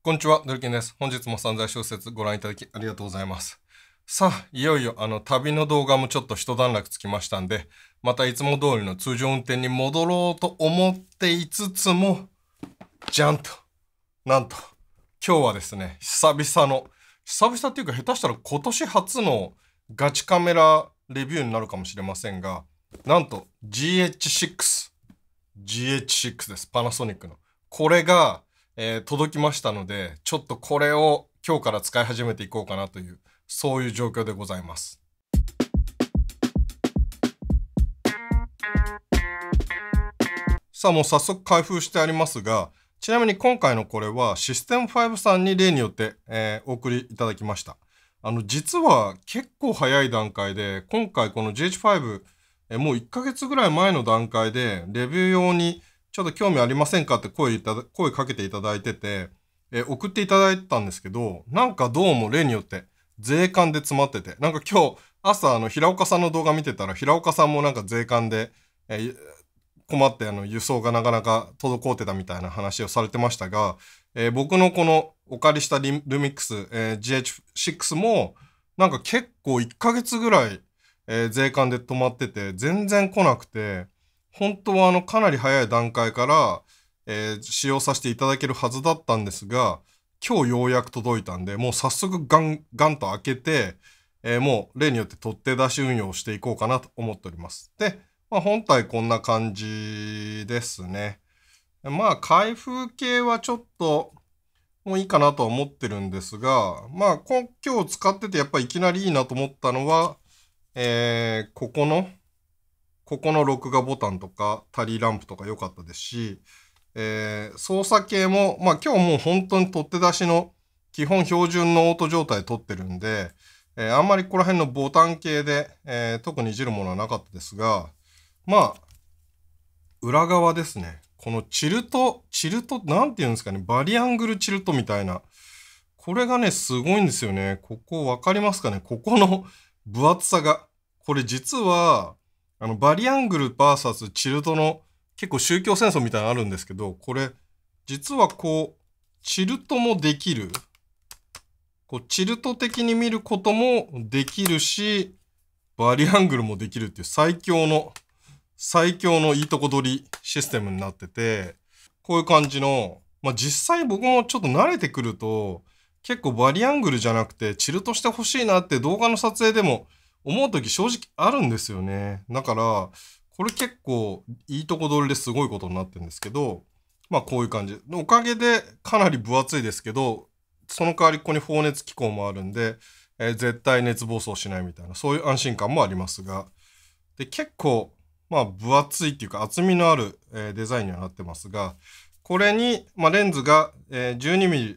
こんにちは、ドルキンです。本日も散財小説ご覧いただきありがとうございます。さあ、いよいよ旅の動画もちょっと一段落つきましたんで、またいつも通りの通常運転に戻ろうと思っていつつも、じゃんと、なんと、今日はですね、久々っていうか下手したら今年初のガチカメラレビューになるかもしれませんが、なんと GH6 です。パナソニックの。これが、届きましたので、ちょっとこれを今日から使い始めていこうかなという、そういう状況でございます。さあもう早速開封してありますが、ちなみに今回のこれはシステム5さんに例によって、お送りいただきました。実は結構早い段階で、今回この GH5、もう1ヶ月ぐらい前の段階でレビュー用にちょっと興味ありませんかって声かけていただいてて、送っていただいたんですけど、なんかどうも例によって税関で詰まってて、なんか今日朝平岡さんの動画見てたら、平岡さんもなんか税関で、困って輸送がなかなか滞ってたみたいな話をされてましたが、僕のこのお借りしたルミックス、GH6 もなんか結構1ヶ月ぐらい、税関で止まってて全然来なくて、本当はかなり早い段階から、使用させていただけるはずだったんですが、今日ようやく届いたんで、もう早速ガンと開けて、もう例によって取って出し運用をしていこうかなと思っております。で、本体こんな感じですね。開封系はちょっともういいかなとは思ってるんですが、今日使っててやっぱりいきなりいいなと思ったのは、ここの録画ボタンとかタリーランプとか良かったですし、操作系も、今日もう本当に取って出しの基本標準のオート状態で撮ってるんで、あんまりここら辺のボタン系で、特にいじるものはなかったですが、裏側ですね。このチルト、なんていうんですかね、バリアングルチルトみたいな。これがね、すごいんですよね。ここわかりますかね、ここの分厚さが。これ実は、バリアングル VS チルトの結構宗教戦争みたいなのあるんですけど、これ、実はチルトもできる。チルト的に見ることもできるし、バリアングルもできるっていう最強のいいとこ取りシステムになってて、こういう感じの、実際僕もちょっと慣れてくると、結構バリアングルじゃなくてチルトしてほしいなって動画の撮影でも思うとき正直あるんですよね。だから、これ結構いいとこ取りですごいことになってるんですけど、こういう感じ。おかげでかなり分厚いですけど、その代わりここに放熱機構もあるんで、絶対熱暴走しないみたいな、そういう安心感もありますが、で、結構、分厚いっていうか厚みのある、デザインにはなってますが、これに、レンズが、12mm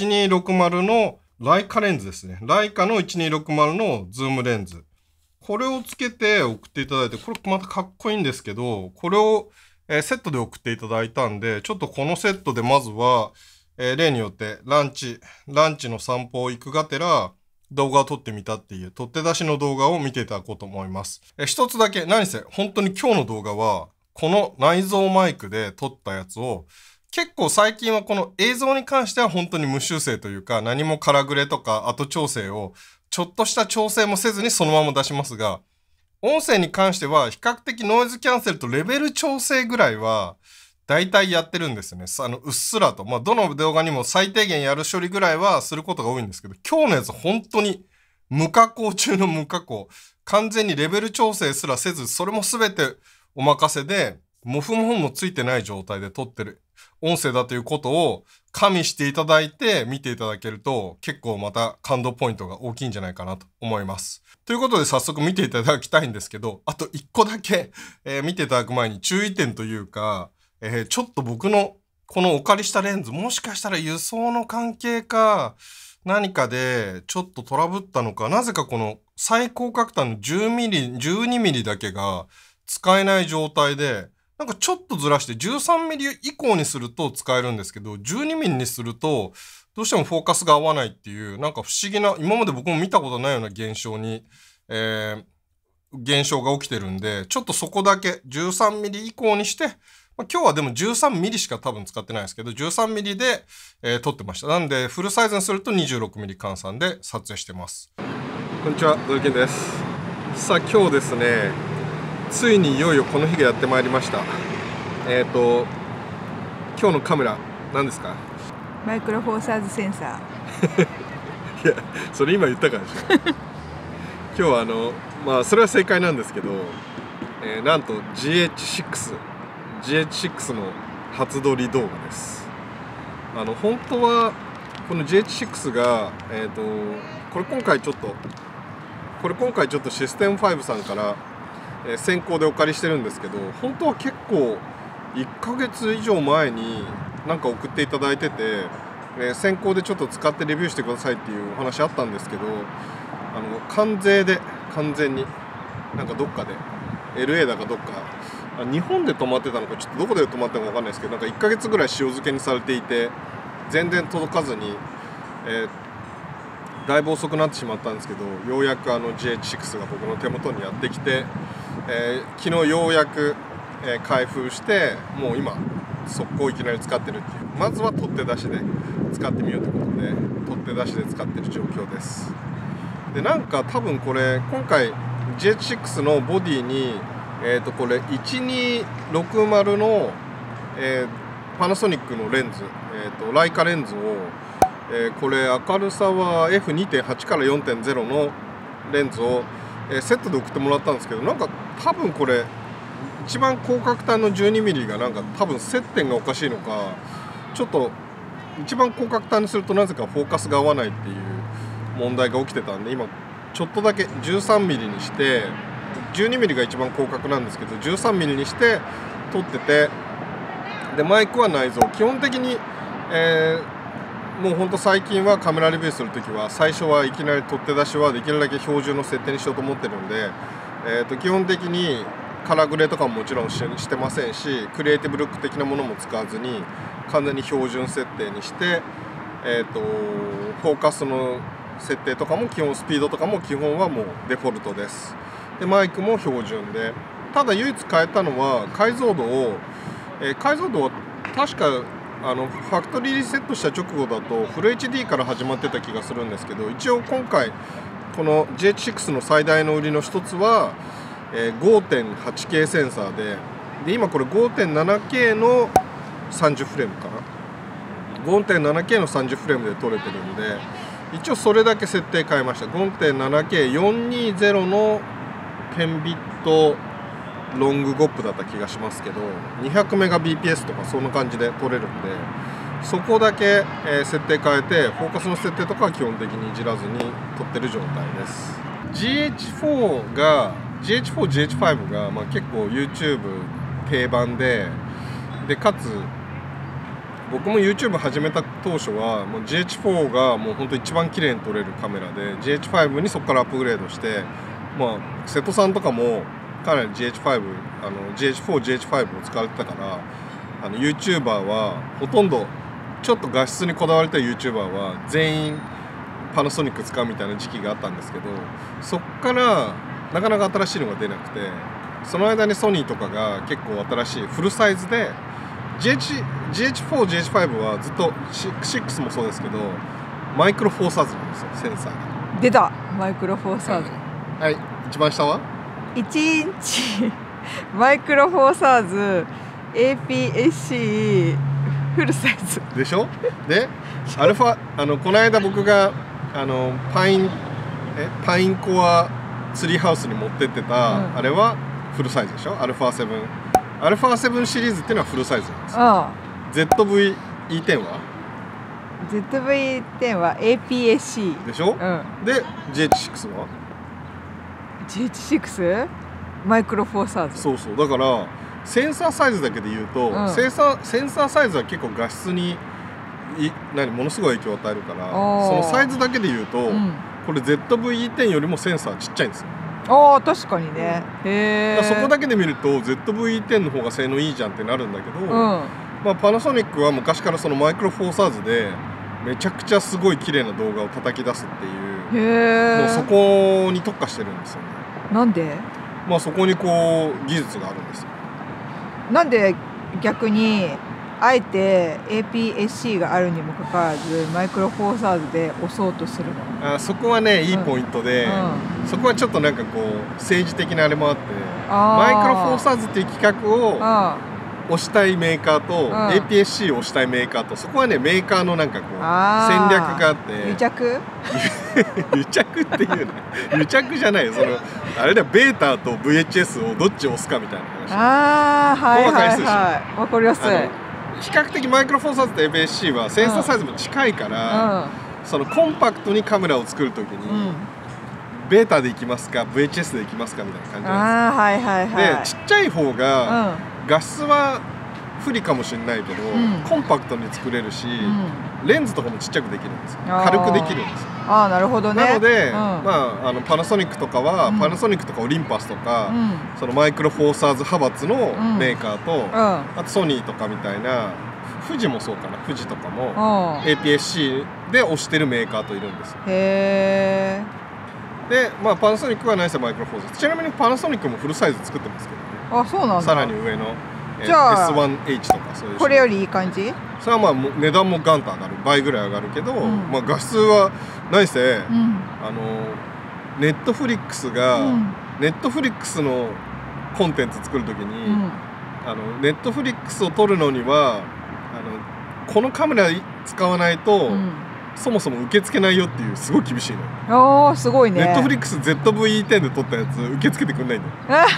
1260のライカレンズですね。ライカの1260のズームレンズ。これをつけて送っていただいて、これまたかっこいいんですけど、これを、セットで送っていただいたんで、ちょっとこのセットでまずは、例によってランチの散歩行くがてら、動画を撮ってみたっていう取って出しの動画を見ていただこうと思います。一つだけ、何せ本当に今日の動画はこの内蔵マイクで撮ったやつを、結構最近はこの映像に関しては本当に無修正というか、何もカラグレとか後調整をちょっとした調整もせずにそのまま出しますが、音声に関しては比較的ノイズキャンセルとレベル調整ぐらいは大体やってるんですよね。うっすらと。どの動画にも最低限やる処理ぐらいはすることが多いんですけど、今日のやつ本当に無加工中の無加工。完全にレベル調整すらせず、それも全てお任せで、モフモフもついてない状態で撮ってる音声だということを加味していただいて見ていただけると、結構また感動ポイントが大きいんじゃないかなと思います。ということで早速見ていただきたいんですけど、あと一個だけ、見ていただく前に注意点というか、ちょっと僕のこのお借りしたレンズ、もしかしたら輸送の関係か何かでちょっとトラブったのか、なぜかこの最高角端の 10mm、12mm だけが使えない状態で、なんかちょっとずらして 13mm 以降にすると使えるんですけど、12mm にするとどうしてもフォーカスが合わないっていう、なんか不思議な、今まで僕も見たことないような現象に、現象が起きてるんで、ちょっとそこだけ 13mm 以降にして今日はでも13ミリしか多分使ってないんですけど、13ミリで、撮ってました。なんで、フルサイズにすると26ミリ換算で撮影してます。こんにちは、土井健です。さあ、今日ですね、ついにいよいよこの日がやってまいりました。今日のカメラ、何ですか？ マイクロフォーサーズセンサー。いや、それ今言ったからでしょ。今日はそれは正解なんですけど、なんと GH6 の初撮り動画です。本当はこの GH6 がこれ今回ちょっとシステム5さんから、先行でお借りしてるんですけど、本当は結構1ヶ月以上前になんか送っていただいてて、先行でちょっと使ってレビューしてくださいっていうお話あったんですけど、関税で完全になんかどっかで LA だかどっか日本で泊まってたのかちょっとどこで泊まったのか分かんないですけど、なんか1ヶ月ぐらい塩漬けにされていて全然届かずに、だいぶ遅くなってしまったんですけど、ようやくGH6 が僕の手元にやってきて、昨日ようやく、開封してもう今速攻いきなり使ってるっていう、まずは取っ手出しで使ってみようということで取っ手出しで使ってる状況です。でなんか多分これ今回 GH6 のボディにこれ1260の、パナソニックのレンズ、ライカレンズを、これ明るさは F2.8 から 4.0 のレンズを、セットで送ってもらったんですけど、なんか多分これ一番広角端の 12mm がなんか多分接点がおかしいのか、ちょっと一番広角端にするとなぜかフォーカスが合わないっていう問題が起きてたんで、今ちょっとだけ 13mm にして、 12mm が一番広角なんですけど 13mm にして撮ってて、でマイクは内蔵基本的に、もうほんと最近はカメラレビューするときは最初はいきなり取っ手出しはできるだけ標準の設定にしようと思ってるんで、基本的にカラーグレーとかももちろんしてませんし、クリエイティブルック的なものも使わずに完全に標準設定にして、フォーカスの設定とかも基本、スピードとかも基本はもうデフォルトです。でマイクも標準で、ただ唯一変えたのは解像度を、は確かファクトリーリセットした直後だとフル HD から始まってた気がするんですけど、一応今回この GH6 の最大の売りの一つは、5.8K センサーで今これ 5.7K の30フレームかな、 5.7K の30フレームで撮れてるんで、一応それだけ設定変えました。 5.7K420 の10ビットロングゴップだった気がしますけど、200メガ BPS とかそんな感じで撮れるんで、そこだけ、設定変えて、フォーカスの設定とかは基本的にいじらずに撮ってる状態です。 GH4、GH5 が、結構 YouTube 定番でかつ僕も YouTube 始めた当初はもう GH4 がもう本当一番綺麗に撮れるカメラで GH5 にそこからアップグレードして、瀬戸さんとかもかなり GH4、GH5 を使われてたから、YouTuber はほとんどちょっと画質にこだわりたい YouTuber は全員パナソニック使うみたいな時期があったんですけど、そっからなかなか新しいのが出なくて、その間にソニーとかが結構新しいフルサイズで GH4、GH5 はずっと6もそうですけどマイクロフォーサーズなんですよ、センサーが。 出たマイクロフォーサーズ、 はい、一番下は 1インチマイクロフォーサーズ APS-C フルサイズでしょ。でアルファこの間僕がパインコアツリーハウスに持ってってた、あれはフルサイズでしょ。アルファ7シリーズっていうのはフルサイズなんですよ。ZV-E10 は ZV-10 は APS-C でしょ、で GH6 は GH6 マイクロフォーサーズ。 そうだからセンサーサイズだけで言うと、センサーサイズは結構画質にものすごい影響を与えるから、そのサイズだけで言うと、これ ZV-E10 よりもセンサーちっちゃいんですよ。 確かにね。へえ。 そこだけで見ると ZV-E10 の方が性能いいじゃんってなるんだけど、パナソニックは昔からそのマイクロフォーサーズでめちゃくちゃすごい綺麗な動画を叩き出すっていう、もうそこに特化してるんですよね。 なんで？ そこにこう技術があるんですよ。 なんで逆にあえて APS-C があるにもかかわらずマイクロフォーサーズで押そうとするの？ そこはねいいポイントで、そこはちょっとなんかこう政治的なあれもあって、マイクロフォーサーズっていう企画を押したいメーカーと APS-C を押したいメーカーと、そこはねメーカーのなんかこう戦略があって、 癒着癒着っていうね癒着じゃないよ、あれだよ、ベータと VHS をどっちを押すかみたいな話。 はいはいはい、わかりやすい。 比較的マイクロフォーサーズと APS-C はセンサーサイズも近いから、そのコンパクトにカメラを作るときに、ベータでいきますか VHS でいきますかみたいな感じなんですよ。でちっちゃい方が画質は不利かもしれないけど、コンパクトに作れるし、レンズとかもちっちゃくできるんですよ。軽くできるんですよ。 なるほどね。 なので、パナソニックとかは、パナソニックとかオリンパスとか、そのマイクロフォーサーズ派閥のメーカーと、あとソニーとかみたいな、富士もそうかな、富士とかも APS-C で押してるメーカーといるんですよ。 へー。で、パナソニックは何せマイクロフォーサーズ。ちなみにパナソニックもフルサイズ作ってますけどね。 そうなんだ。 さらに上の。 じゃあ S1H とかそういう、 これよりいい感じ？ それは値段もガンと上がる、倍ぐらい上がるけど、画質は何せ、ネットフリックスが、ネットフリックスのコンテンツ作るときに、ネットフリックスを撮るのにはこのカメラ使わないと、そもそも受け付けないよっていうすごい厳しいの。 すごいね。 ネットフリックス ZV-10 で撮ったやつ受け付けてくんないんだよ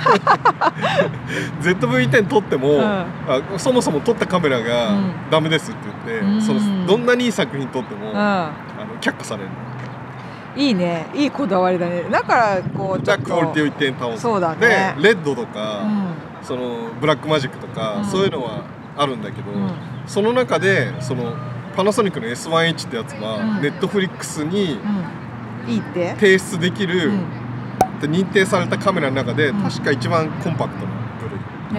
ZV-10 撮っても、そもそも撮ったカメラがダメですって言って、どんなにいい作品撮っても、却下されるの。 いいね、いいこだわりだね。だからこうじゃあクオリティを一定に保つ。 そうだね。 でレッドとか、そのブラックマジックとか、そういうのはあるんだけど、その中でそのパナソニックの S1H ってやつは、ネットフリックスにいいって提出できる、認定されたカメラの中で確か一番コンパクトな部類。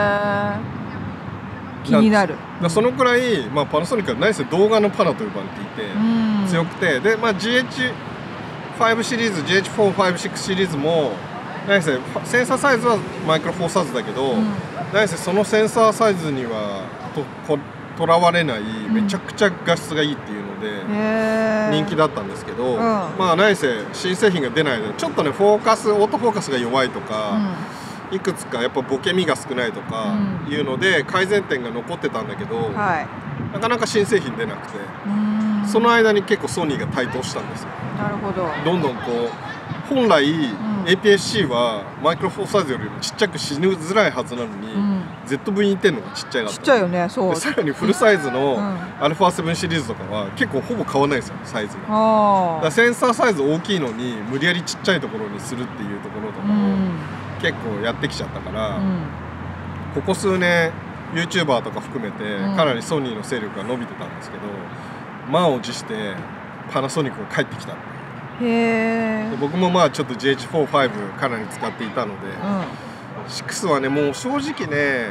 気になる。 そのくらい、パナソニックは何せ動画のパナと呼ばれていて、強くて、で、GH5 シリーズ GH4、5、6シリーズも何せセンサーサイズはマイクロフォーサーズだけど、何せそのセンサーサイズにはとらわれない、めちゃくちゃ画質がいいっていうので人気だったんですけど、何せ新製品が出ないのでちょっとねオートフォーカスが弱いとか、いくつかやっぱボケみが少ないとかいうので改善点が残ってたんだけど、なかなか新製品出なくて、その間に結構ソニーが台頭したんですよ。 なるほど。 どんどんこう本来、APS-C はマイクロフォーサーズよりもちっちゃくしづらいはずなのに、ZV-10 の方がちっちゃいなちっちゃいよね。そう。 さらにフルサイズの α7 シリーズとかは結構ほぼ変わらないですよ、サイズが。だからセンサーサイズ大きいのに無理やりちっちゃいところにするっていうところとかを結構やってきちゃったから、ここ数年 YouTuber とか含めてかなりソニーの勢力が伸びてたんですけど、満を持してパナソニックが帰ってきた。僕もちょっと GH4、5かなり使っていたので、6はねもう正直ね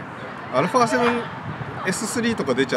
α7S3 とか出ちゃって、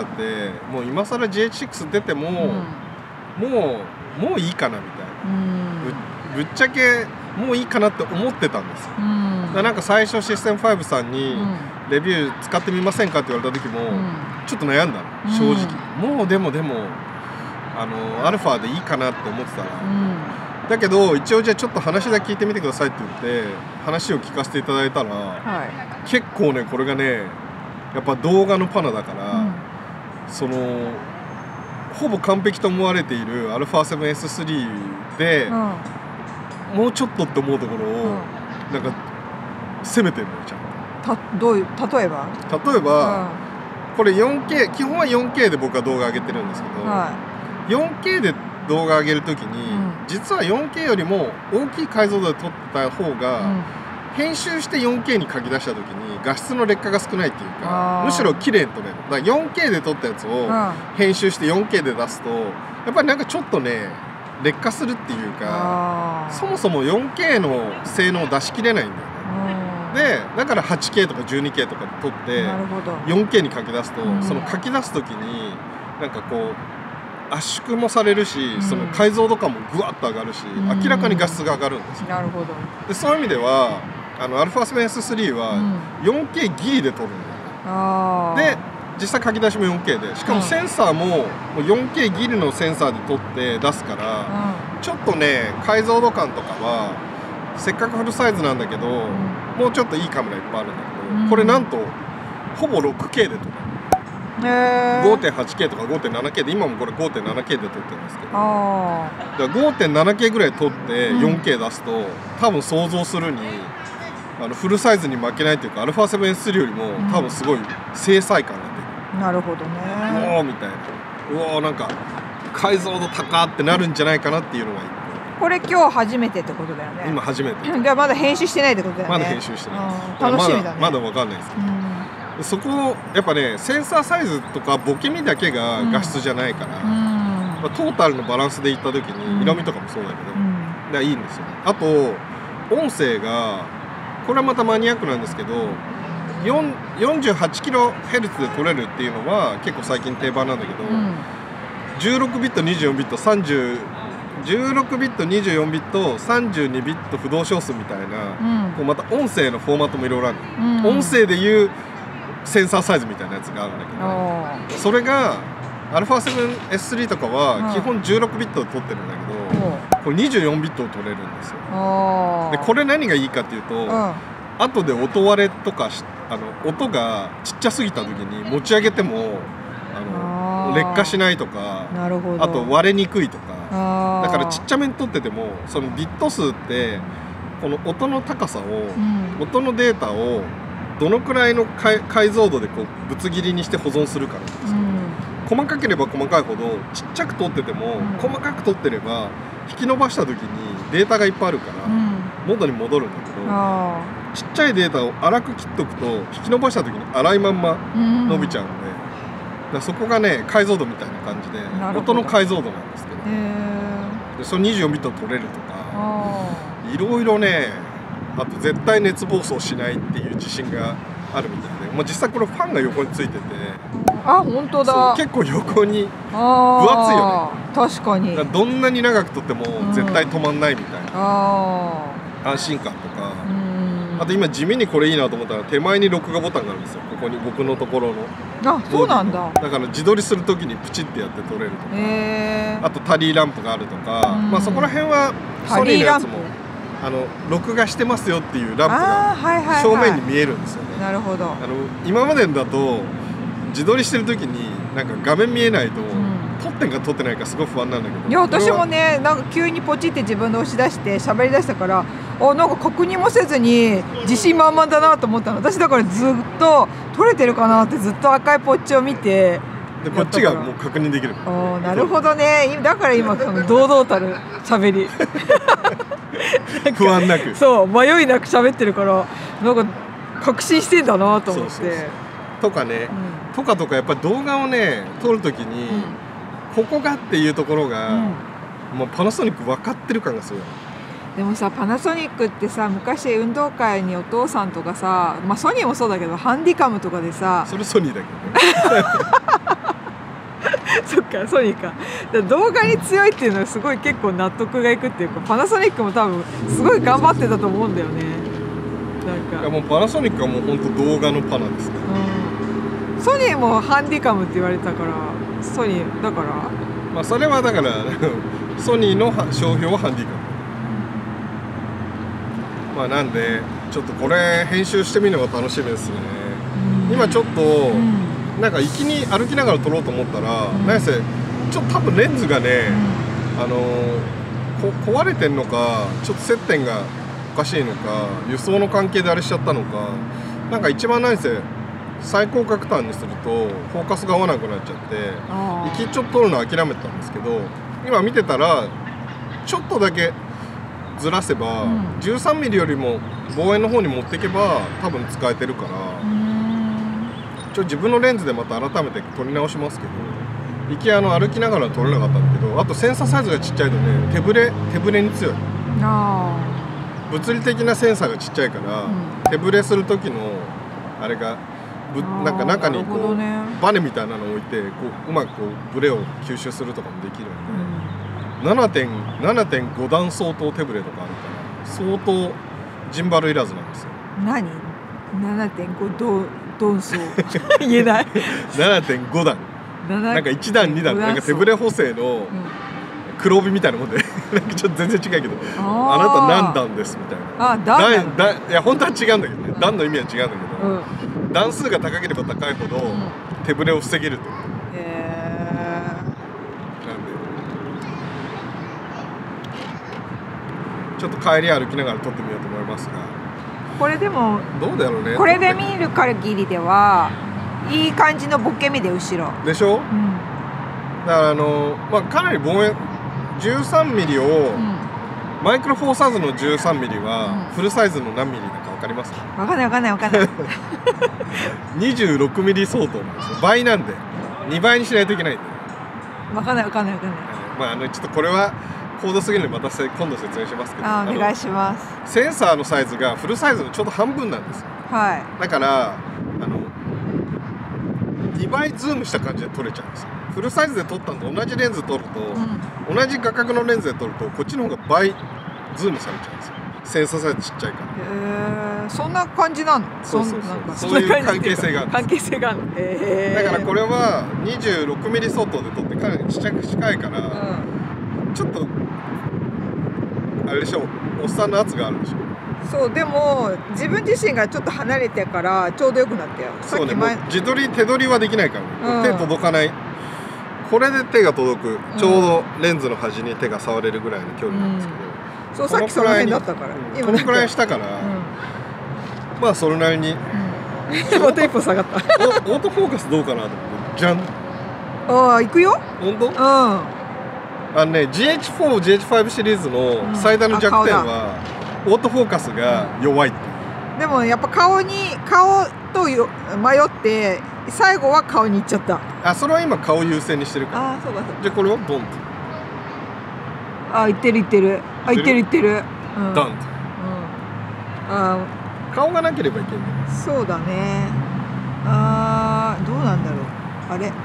もう今更 GH6 出ても、もういいかなみたいな、ぶっちゃけもういいかなって思ってたんですよ。なんか最初システム5さんにレビュー使ってみませんかって言われた時もちょっと悩んだの、正直。もうでもアルファでいいかなって思ってたら、だけど一応じゃあちょっと話だけ聞いてみてくださいって言って話を聞かせていただいたら、結構ねこれがねやっぱ動画のパナだから、そのほぼ完璧と思われている α7S3 で、もうちょっとって思うところをなんか攻めてるのよちゃんと。 例えばこれ 4K、 基本は 4K で僕は動画上げてるんですけど、4K で動画上げるときに、実は 4K よりも大きい解像度で撮った方が、編集して 4K に書き出したときに画質の劣化が少ないっていうか、むしろ綺麗に撮れる。だから 4K で撮ったやつを編集して 4K で出すと、やっぱりなんかちょっとね劣化するっていうか、そもそも 4K の性能を出しきれないんだよね。でだから 8K とか 12K とかで撮って 4K に書き出すと、その書き出す時になんかこう圧縮もされるし、その解像度感もぐわっと上がるし、明らかに画質が上がるんですよ。 なるほど。 でそういう意味ではα7S3 は 4K ギリで撮るんだよね。 で実際書き出しも 4K で、しかもセンサーも 4K ギルのセンサーで撮って出すから、ちょっとね解像度感とかはせっかくフルサイズなんだけど、もうちょっといいカメラいっぱいあるんだけど、これなんとほぼ 6K で撮る。5.8K とか 5.7K で、今もこれ 5.7K で撮ってるんですけど、だから 5.7K ぐらい撮って 4K 出すと、多分想像するにフルサイズに負けないというか、α7S3 よりも多分すごい精細感が出る。 なるほどね。 うおーみたいな、うおーなんか解像度高ってなるんじゃないかなっていうのが1個。 これ今日初めてってことだよね。 今初めて。 じゃあまだ編集してないってことだよね。 まだ編集してないです。 楽しみだね。 まだ分かんないですけど、そこやっぱねセンサーサイズとかボケ身だけが画質じゃないから、トータルのバランスでいった時に色味とかもそうだけど、だからいいんですよね。あと音声がこれはまたマニアックなんですけど、48kHz で撮れるっていうのは結構最近定番なんだけど、16ビット24ビット16ビット24ビット32ビット不動小数みたいな、こうまた音声のフォーマットもいろいろある、音声でいうセンサーサイズみたいなやつがあるんだけど、それが α7S3 とかは基本16ビットで撮ってるんだけど、これ24ビットを撮れるんですよ。でこれ何がいいかっていうと、後で音割れとか音がちっちゃすぎた時に持ち上げても劣化しないとか、あと割れにくいとか、だからちっちゃめに撮っててもそのビット数ってこの音の高さを、音のデータをどのくらいの解像度でこうぶつ切りにして保存するかなんですよ。細かければ細かいほどちっちゃく撮ってても、細かく撮ってれば引き伸ばした時にデータがいっぱいあるから元に戻るんだけど、ちっちゃいデータを粗く切っとくと引き伸ばした時に粗いまんま伸びちゃうので、だからそこがね解像度みたいな感じで音の解像度なんですけど、でその24ビット撮れるとかいろいろね、あと絶対熱暴走しないっていう自信があるみたいで、実際これファンが横についてて、 本当だ、 結構横に分厚いよね。 確かにどんなに長く撮っても絶対止まんないみたいな安心感とか、あと今地味にこれいいなと思ったら手前に録画ボタンがあるんですよ。ここに僕のところの。 そうなんだ。 だから自撮りする時にプチってやって撮れるとか、あとタリーランプがあるとか、そこら辺はソニーのやつも録画してますよっていうランプが正面に見えるんですよね。 なるほど。 今までだと自撮りしてる時になんか画面見えないと、撮ってんか撮ってないかすごい不安なんだけど、 いや私もねなんか急にポチって自分で押し出して喋り出したから、なんか確認もせずに自信満々だなと思ったの。私だからずっと撮れてるかなってずっと赤いポッチを見て、 でこっちがもう確認できる。 なるほどね。だから今その堂々たる喋り不安なく、 そう迷いなく喋ってるから、なんか確信してんだなと思って。 とかね、とかやっぱり動画をね撮るときに、ここがっていうところが、もうパナソニック分かってる感がすごい。 でもさ、パナソニックってさ、昔運動会にお父さんとかさ、ソニーもそうだけどハンディカムとかでさ、 それソニーだけどねそっか、ソニーか。動画に強いっていうのはすごい結構納得がいくっていうか、パナソニックも多分すごい頑張ってたと思うんだよね。なんかいやもうパナソニックはもう本当動画のパナですね。 ソニーもハンディカムって言われたから、ソニーだから、 それはだからソニーの商標はハンディカム。なんでちょっとこれ編集してみるのが楽しみですね。今ちょっと、なんか行きに歩きながら撮ろうと思ったら、何せちょっと多分レンズがね、壊れてんのか、ちょっと接点がおかしいのか、輸送の関係であれしちゃったのか、なんか一番何せ最高角端にするとフォーカスが合わなくなっちゃって、行きちょっと撮るの諦めたんですけど、今見てたらちょっとだけずらせば、13ミリよりも望遠の方に持っていけば多分使えてるから、自分のレンズでまた改めて撮り直しますけど、行き歩きながら撮れなかったんだけど、あとセンサーサイズがちっちゃいとね、手ぶれに強い。物理的なセンサーがちっちゃいから、手ぶれする時のあれがなんか中にこう、バネみたいなのを置いてこううまくこうブレを吸収するとかもできるので、7.5 段相当手ぶれとかあるから相当ジンバルいらずなんですよ。 何 7.5 度ドンソ言えない。 7.5 段。なんか1段2段なんか手ぶれ補正の黒帯みたいなもんでなんかちょっと全然違うけど、あなた何段ですみたいな。いや本当は違うんだけどね、段の意味は違うんだけど、段数が高ければ高いほど手ぶれを防げると。ちょっと帰り歩きながら撮ってみようと思いますが、 これでもどうだろうね。 これで見る限りではいい感じのボケ目で後ろでしょ、だからまあ、かなり望遠13ミリを、マイクロフォーサーズの13ミリはフルサイズの何ミリだか分かりますか？ 分かんない分かんない分かんない 26ミリ相当なんですよ。倍なんで2倍にしないといけないんで。 分かんない分かんない分かんない。 まあちょっとこれは高度すぎるのでまた今度説明しますけど、 お願いします。 センサーのサイズがフルサイズのちょうど半分なんですよ。 はい。 だから2倍ズームした感じで撮れちゃうんですよ。フルサイズで撮ったのと同じレンズ撮ると、同じ画角のレンズで撮るとこっちの方が倍ズームされちゃうんですよ。センサーサイズちっちゃいから。 そんな感じなの？ そういう関係性がある。 関係性がある。 だからこれは26ミリ相当で撮ってかなりちっちゃく近いから、ちょっとあれでしょ、おっさんの圧があるでしょ。 そうでも自分自身がちょっと離れてからちょうどよくなったよ。 そうね、もう手取りはできないから、手届かない。これで手が届く、ちょうどレンズの端に手が触れるぐらいの距離なんですけど、 そうさっきその辺だったからこのくらいしたから、まあそれなりにまた一歩下がった。 オートフォーカスどうかなと思って、じゃん。 行くよ。 本当？GH4、GH5 シリーズの最大の弱点はオートフォーカスが弱いっていう。 でもやっぱ顔と迷って最後は顔に行っちゃった。 それは今顔優先にしてるから。 そうかそうか。 じゃあこれはドンと。 行ってる。ドンと。 顔がなければいけない。 そうだね。どうなんだろう。あれ。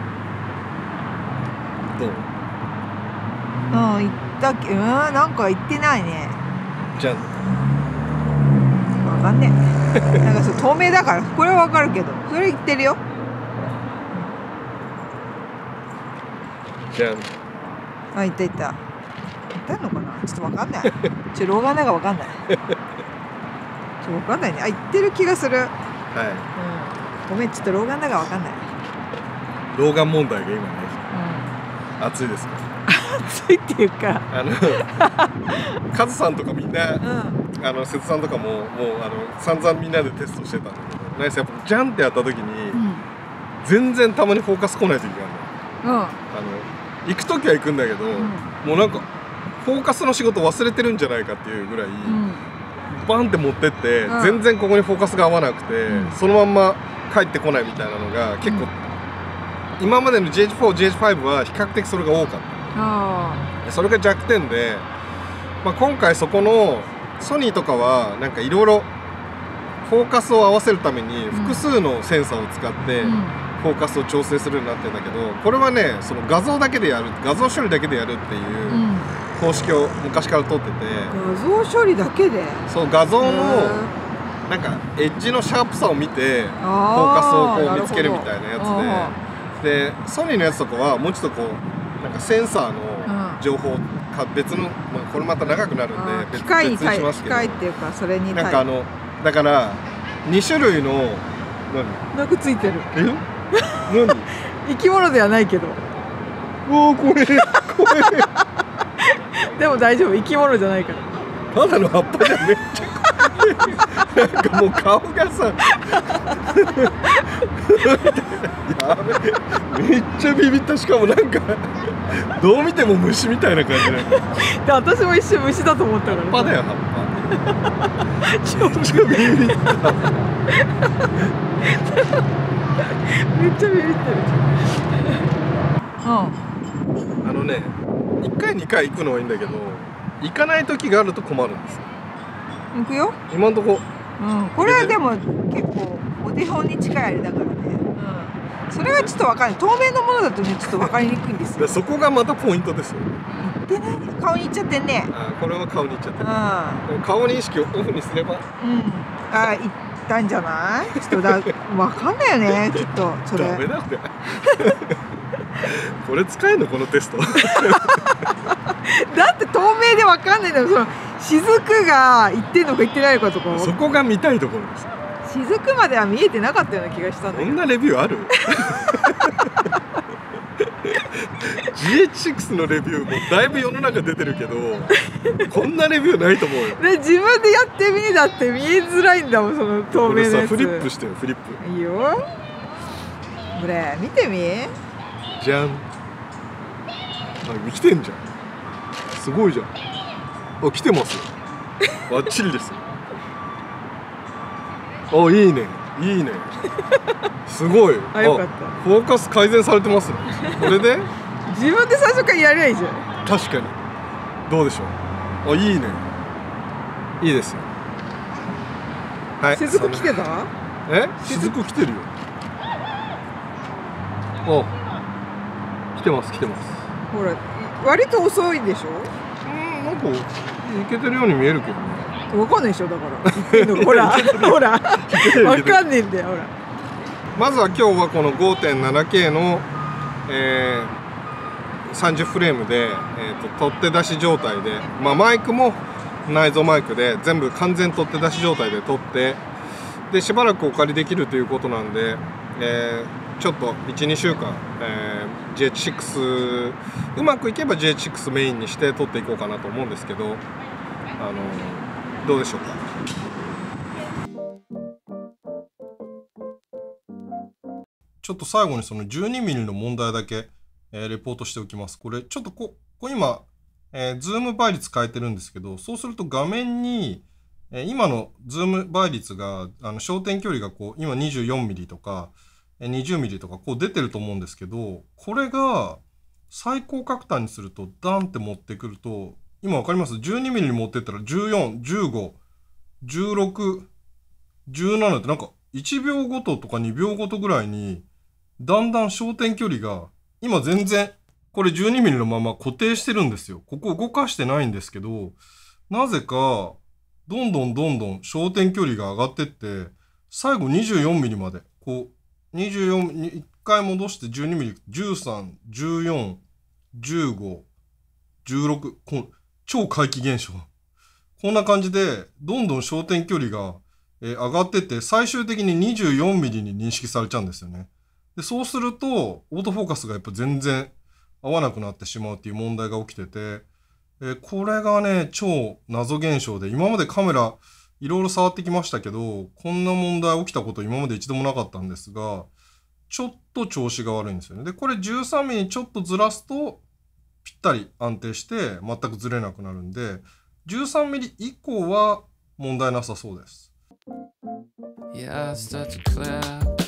どう？ 行ったっけ？なんか行ってないね。 じゃん。 わかんねえ。なんか透明だからこれはわかるけど、それ言ってるよ。 じゃん。 行った。行ったのかな？ちょっとわかんない。老眼だからわかんない。わかんないね。言ってる気がする。はい。ごめん、ちょっと老眼だからわかんない。 老眼問題が今ね、熱いですか？ 熱いっていうか、 カズさんとかみんな、瀬戸さんとかも散々みんなでテストしてたんだけど、ナイスやっぱジャンってやった時に、全然たまにフォーカス来ない時があるの。行く時は行くんだけど、もうなんかフォーカスの仕事忘れてるんじゃないかっていうぐらい、バンって持ってって、全然ここにフォーカスが合わなくて、そのまんま帰ってこないみたいなのが結構、今までの GH4、GH5 は比較的それが多かった。それが弱点で、今回そこのソニーとかはなんかいろいろフォーカスを合わせるために複数のセンサーを使ってフォーカスを調整するようになってるんだけど、これはね、その画像だけでやる、画像処理だけでやるっていう方式を昔から取ってて、 画像処理だけで、 そう画像のなんかエッジのシャープさを見てフォーカスをこう見つけるみたいなやつで、ソニーのやつとかはもうちょっとこうなんかセンサーの情報か別の、これまた長くなるんで機械に別にしますけど、 機械っていうかそれになんかだから2種類のなんかついてる。 何？ 生き物ではないけど。 怖え。 でも大丈夫、生き物じゃないから。 ただの葉っぱじゃめっちゃ怖い。なんかもう顔がさやべ、めっちゃビビった。しかもなんかどう見ても虫みたいな感じで私も一瞬虫だと思ったから。 葉っぱだよ、葉っぱ。めっちゃビビった。 めっちゃビビってる。 1回2回行くのはいいんだけど、行かない時があると困るんですよ。 行くよ今んとこ。 これはでも結構お手本に近いあれだからね。それはちょっと分かんない。透明のものだとね、ちょっと分かりにくいんですよ。 そこがまたポイントですよ。 行ってない、顔にいっちゃってんね。 これは顔にいっちゃってる。顔認識をオフにすれば。 たんじゃない？ちょっとわかんないよね。ちょっとそれ。 ダメだこれ。これ使えんのこのテスト。 だって透明でわかんないんだよ。その雫が言ってんのか言ってないのかとか。 そこが見たいところです。 雫までは見えてなかったような気がしたんだけど。 こんなレビューある？GH6 のレビューもだいぶ世の中出てるけどこんなレビューないと思うよ。 で自分でやってみだって見えづらいんだもん、その透明なやつ。 これさフリップしてよ、フリップ。 いいよ。これ見てみ。 じゃん。あ、来てんじゃん。すごいじゃん。あ、来てますよ。バッチリですよ。あ、いいね、いいね。すごい。 あ、よかった。 フォーカス改善されてますね。これで自分で最初からやりゃいいじゃん。 確かに。どうでしょう。あ、いいね。いいですよ。はい。 雫来てた？ え？雫来てるよ。お、来てます来てます。 ほら、割と遅いでしょ。 なんかいけてるように見えるけどね。 わかんないでしょ、だから言ってんの。ほらほら、わかんねえんだよ。ほら、 まずは今日はこの 5.7K の、30フレームで、取って出し状態で、まあ、マイクも内蔵マイクで全部完全取って出し状態で撮って、でしばらくお借りできるということなんで、ちょっと 1,2 週間、GH6 うまくいけば GH6 メインにして撮っていこうかなと思うんですけど、どうでしょうか。ちょっと最後にその 12mm の問題だけ、レポートしておきます。これちょっとこ今、ズーム倍率変えてるんですけど、そうすると画面に、今のズーム倍率が焦点距離がこう今 24mm とか 20mm とかこう出てると思うんですけど、これが最高角端にするとダンって持ってくると、今わかります？ 12mm に持ってったら14、15、16、17ってなんか1秒ごととか2秒ごとぐらいにだんだん焦点距離が今全然これ 12mm のまま固定してるんですよ。ここ動かしてないんですけど、なぜかどんどん焦点距離が上がってって、最後 24mm までこう24に1回戻して 12mm、13、14、15、16、この超怪奇現象。こんな感じでどんどん焦点距離が上がってって、最終的に 24mm に認識されちゃうんですよね。でそうするとオートフォーカスがやっぱ全然合わなくなってしまうっていう問題が起きてて、これがね超謎現象で、今までカメラいろいろ触ってきましたけど、こんな問題起きたこと今まで一度もなかったんですが、ちょっと調子が悪いんですよね。でこれ 13mm ちょっとずらすとぴったり安定して全くずれなくなるんで、13mm 以降は問題なさそうです。Yeah,